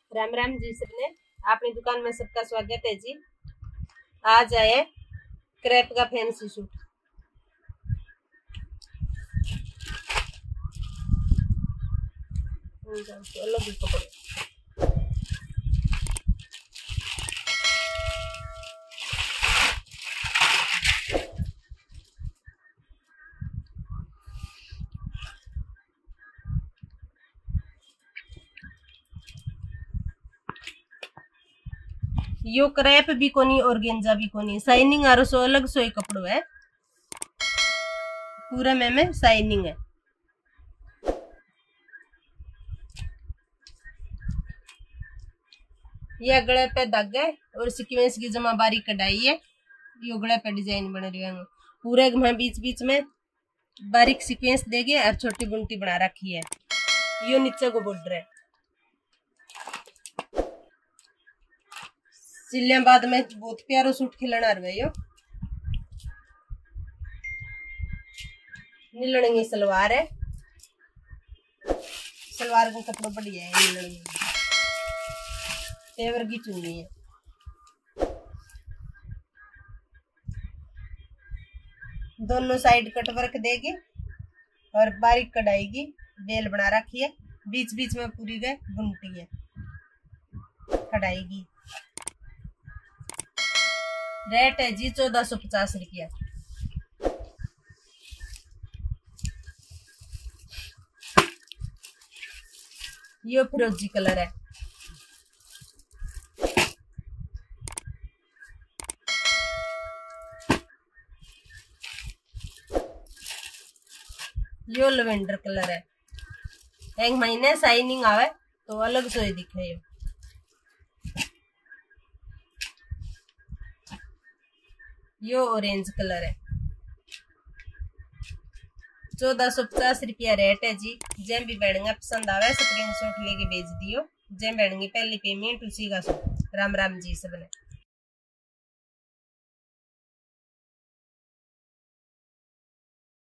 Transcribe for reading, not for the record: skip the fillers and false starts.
राम राम जी सबने। अपनी दुकान में सबका स्वागत है जी। आज आए क्रेप का फैंसी सूट। अलग कपड़े यो क्रेप भी कोनी और गेंजा भी कोनी, शाइनिंग आरो सो अलग सो ही कपड़ो है। पूरे में शाइनिंग है। ये गले पे धागे और सीक्वेंस की जमा बारीक कढ़ाई है। यो गले पे डिजाइन बन रही है। पूरे में बीच बीच में बारीक सीक्वेंस देगे और छोटी बुनटी बना रखी है। यो नीचे को बॉर्डर है। सिलने बाद में बहुत प्यारो सूट खिलना रहे यो। नीलणगी सलवार है। सलवार का कपड़ा बढ़िया है। नीलणगी तेवर की चुन्नी है। दोनों साइड कट वर्क देगी और बारीक कढ़ाई की बेल बना रखी है। बीच बीच में पूरी गए बुनती है कढ़ाई की। रेट है जी 1450 रुपया। यो फिरोजी कलर है। यो लेवेंडर कलर है। एक महीने शाइनिंग आवे तो अलग सो ही दिखे। यो ऑरेंज कलर है। 1450 रुपया रेट है जी। जेम भी बैठेंगे पसंद आवे स्क्रीनशॉट लेके भेज दियो। जेम बैठेंगे पहली पेमेंट उसी का। राम राम जी सबने।